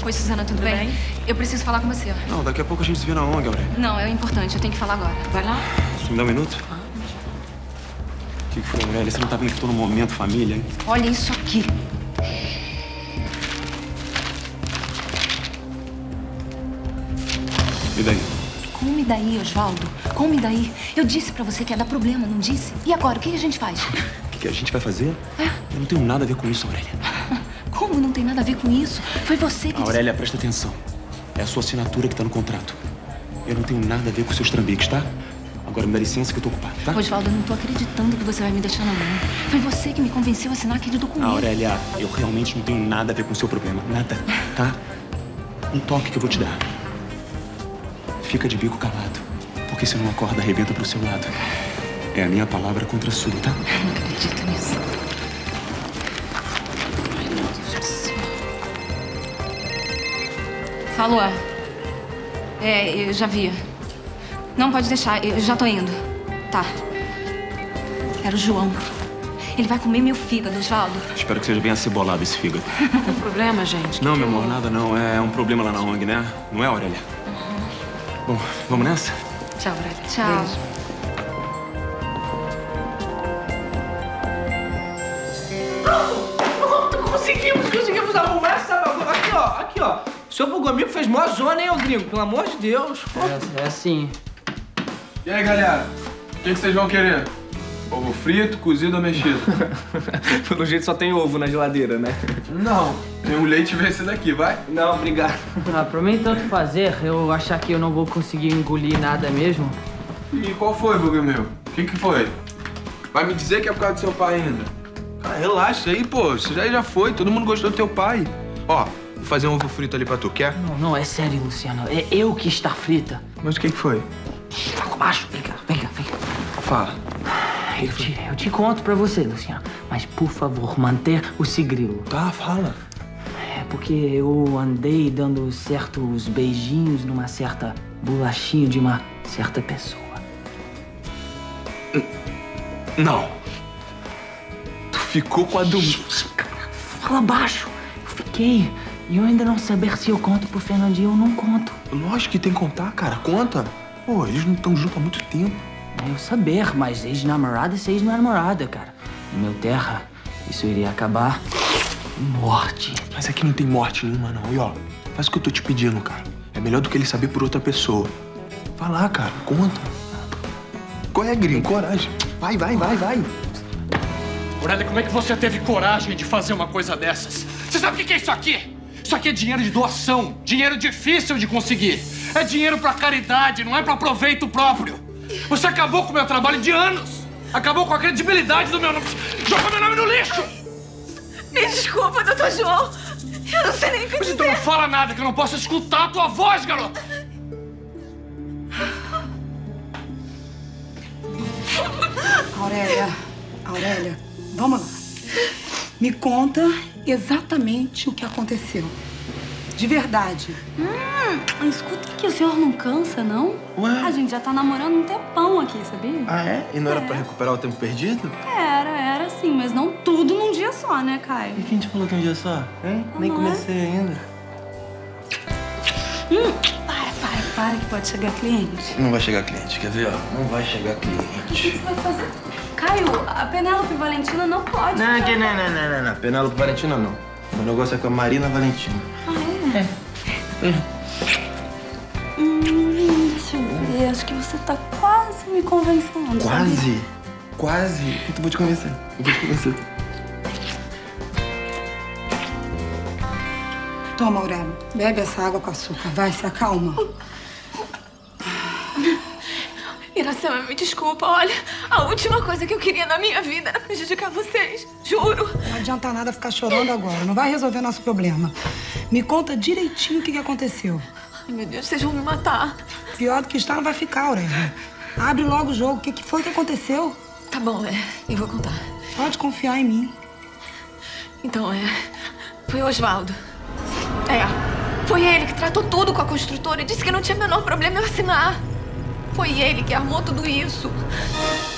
Oi, Suzana, tudo bem? Eu preciso falar com você. Não, daqui a pouco a gente se vê na ONG, Aurélia. Não, é importante, eu tenho que falar agora. Vai lá. Você me dá um minuto? O que foi, Aurélia? Você não tá vendo que eu tô no momento família, hein? Olha isso aqui. E daí? Como e daí, Osvaldo? Como e daí? Eu disse pra você que ia dar problema, não disse? E agora, o que a gente faz? O que a gente vai fazer? Eu não tenho nada a ver com isso, Aurélia. Como não tem nada a ver com isso? Foi você que Aurélia, presta atenção. É a sua assinatura que tá no contrato. Eu não tenho nada a ver com seus trambiques, tá? Agora me dá licença que eu tô ocupado, tá? Osvaldo, eu não tô acreditando que você vai me deixar na mão. Foi você que me convenceu a assinar aquele documento. Aurélia, eu realmente não tenho nada a ver com o seu problema. Nada, tá? Um toque que eu vou te dar. Fica de bico calado. Porque se não acorda, arrebenta pro seu lado. É a minha palavra contra a sua, tá? Eu não acredito nisso. Ai, meu Deus do céu. Falou. Eu já vi. Não, pode deixar. Eu já tô indo. Tá. Era o João. Ele vai comer meu fígado, Osvaldo. Espero que seja bem acebolado esse fígado. Tem problema, gente? Não, meu amor, nada não. É um problema lá na ONG, né? Não é, Aurélia? Bom, vamos nessa? Tchau, Aurélia. Tchau. Beijo. Conseguimos arrumar essa bagunça. Aqui, ó. O seu Bugamigo fez mó zona, hein, ô gringo? Pelo amor de Deus. É assim. E aí, galera? O que vocês vão querer? Ovo frito, cozido ou mexido? Pelo jeito só tem ovo na geladeira, né? Não. Tem um leite vencido aqui, vai? Não, obrigado. Pra mim, tanto fazer, eu achar que eu não vou conseguir engolir nada mesmo. E qual foi, Bugamigo? O que foi? Vai me dizer que é por causa do seu pai ainda? Cara, relaxa aí, pô. Isso já foi. Todo mundo gostou do teu pai. Ó, vou fazer um ovo frito ali pra tu, quer? Não, é sério, Luciano. É eu que está frita. Mas o que foi? Fala baixo, vem cá. Fala. Eu te conto pra você, Luciano. Mas, por favor, manter o segredo. Tá, fala. É porque eu andei dando certos beijinhos numa certa bolachinha de uma certa pessoa. Não. Tu ficou com a do... Fala baixo. Eu fiquei. E eu ainda não saber se eu conto pro Fernandinho ou não conto. Lógico que tem que contar, cara. Conta. Pô, eles não estão juntos há muito tempo. É eu saber, mas ex-namorada é ex-namorada, cara. Em meu terra, isso iria acabar em morte. Mas aqui não tem morte nenhuma, não. E ó, faz o que eu tô te pedindo, cara. É melhor do que ele saber por outra pessoa. Vai lá, cara. Conta. Qual é, gringo? Coragem. Vai. Aurélia, como é que você teve coragem de fazer uma coisa dessas? Você sabe o que é isso aqui? Isso aqui é dinheiro de doação. Dinheiro difícil de conseguir. É dinheiro pra caridade, não é pra proveito próprio. Você acabou com o meu trabalho de anos. Acabou com a credibilidade do meu nome. Jogou meu nome no lixo. Me desculpa, doutor João. Eu não sei nem o que Mas dizer. então não fala nada, que eu não posso escutar a tua voz, garota. Aurélia, vamos lá. Me conta exatamente o que aconteceu. De verdade. Escuta que o senhor não cansa, não? Ué? A gente já tá namorando um tempão aqui, sabia? Ah, é? E não era pra recuperar o tempo perdido? Era sim, mas não tudo num dia só, né, Caio? E quem te falou que é um dia só? Hein? Nem Não é? comecei ainda. Para que pode chegar cliente. Não vai chegar cliente, quer ver? Ó? Não vai chegar O que cliente. você vai fazer? Caio, a Penélope Valentina não pode. Não. Penélope Valentina, não. O meu negócio é com a Marina Valentina. Deixa eu ver, acho que você tá quase me convencendo. Quase? Quase? Então vou te convencer. Toma, Aurélia. Bebe essa água com açúcar. Vai, se acalma. Iracema, me desculpa. Olha, a última coisa que eu queria na minha vida era prejudicar vocês. Juro. Não adianta nada ficar chorando agora. Não vai resolver nosso problema. Me conta direitinho o que aconteceu. Ai, meu Deus, vocês vão me matar. Pior do que está, não vai ficar, Aurélia. Abre logo o jogo. O que foi que aconteceu? Tá bom, eu vou contar. Pode confiar em mim. Então, foi o Osvaldo. Foi ele que tratou tudo com a construtora e disse que não tinha o menor problema eu assinar. Foi ele que armou tudo isso.